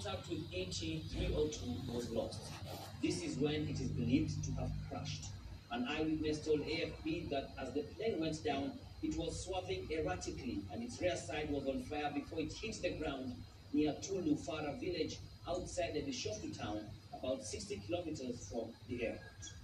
contact with ET-302 was lost. This is when it is believed to have crashed. An eyewitness told AFP that as the plane went down, it was swerving erratically and its rear side was on fire before it hit the ground near Tulu Fara village outside the Bishoftu town, about 60 kilometers from the airport.